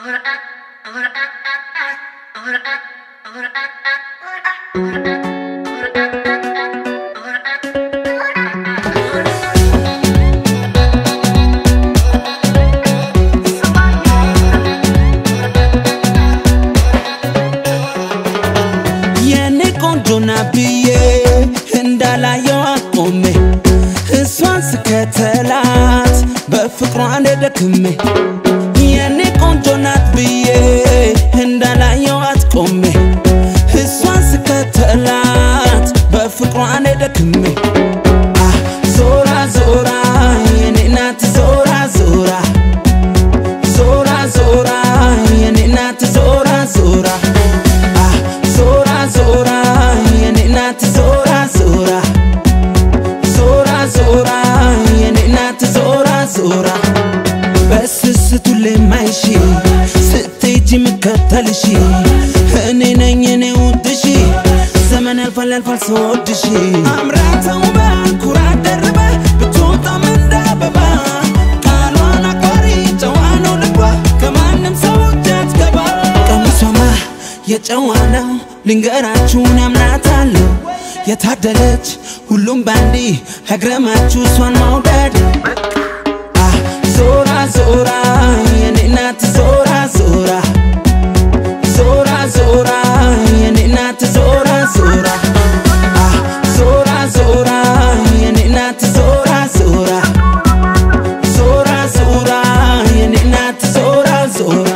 ከተላት በፍቅሯ እንደደክሜ የኔ ቆንጆ ናት ብዬ እንዳላየዋት ቆሜ እሷን ስከተላት በፍቅሯ እንደደክሜ ዞራ ዞራ የኔ ናት ዞራ ዞራ ዞራ ዞራ የኔ ናት ዞራ ዞራ ዞራ ዞራ የኔ ናት ዞራ ዞራ ዞራ የኔ ናት ዞራ ዞራ በስስቱ ለማይሽ ስትጂ መከተልሽ እኔ ነኝ እኔ ውድሽ ዘመን ያልፋል ስወድሽ አምራታው በኩራ ደርባ ብትወጣ መንዳበባ ቃሏን አቋሪ ጨዋነው ልቧ ከማንም ሰው አትገባ ቀሚሷማ የጨዋ ነው ልንገራችሁን ያምናታለሁ የታደለች ሁሉም ባንዲ ሀግረማችሁ እሷን መውደድ ዞራ ዞራ የኔ ናት ዞራ ዞራ ዞራ ዞራ የኔ ናት ዞራ ዞራ ዞራ ዞራ የኔ ናት ዞራ ዞራ ዞራ ዞራ የኔ ናት ዞራ ዞራ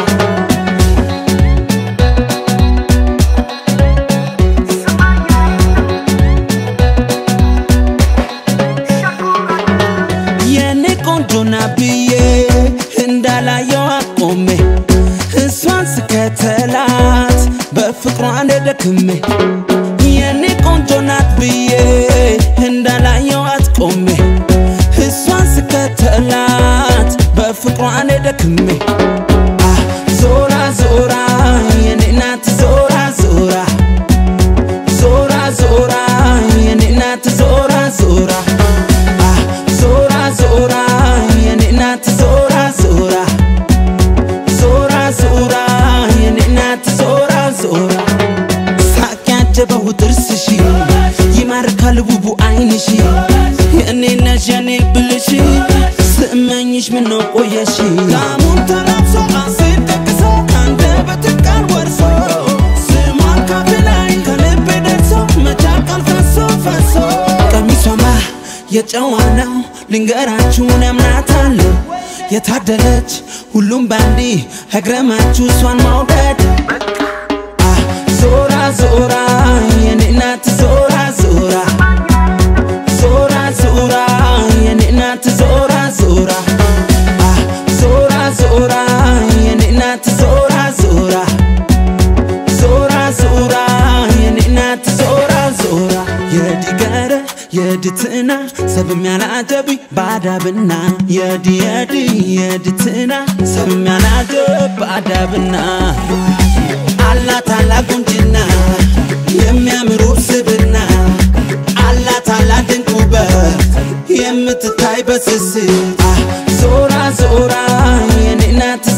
ብዬ እንዳላየዋት ቆሜ እሷን ስከተላት በፍቅሯ እንደደክሜ የኔ ቆንጆ ናት ብዬ እንዳላየዋት ቆሜ እሷን ስከተላት በፍቅሯ እንደደክሜ ዞራ ዞራ የኔ ናት ዞራ ዞራ ዞራ ዞራ የኔ ናት ዞራ ዞራ ዞራ ዞራ የኔ ናት ዞራ ዞራ ዞራ ዞራ የኔ ናት ዞራ ዞራ ሳቅ ያጀበው ጥርስሽ ይማርካል ውቡ ዓይንሽ የኔ ነሽ የኔ ብልሽ ስመኝሽ ምነው ቆየሽ ላሙን ተላብሶ አንሴት ደቅሶ ካንደበት ቃል ወርሶ ስሟን ካፌ ላይ ከልቤ ደርሶ መቻቃል ፈሶ ቀሚሷማ የጨዋ ነው ልንገራችሁን ያምናታለሁ የታደለች ሁሉም ባንዲ ሀግረማችሁ እሷን መውደድ ዞራ ዞራ የኔ ናት ዞራ ዞራ ዞራ ዞራ የኔ ናት ዞራ ዞራ ዞራ ዞራ የኔ ናት ዞራ ዞራ ዞራ ዞራ የኔ ናት ዞራ ዞራ የዲገረ የድትና ሰብም ያላጀብ ባዳብና የድትና ሰብም ያላጀብ ባዳብና አላት አላቁንጅና የሚያምሩ ስብና አላት አላድንቅ ውበት የምትታይ በስስት ዞራ ዞራ የኔ ናት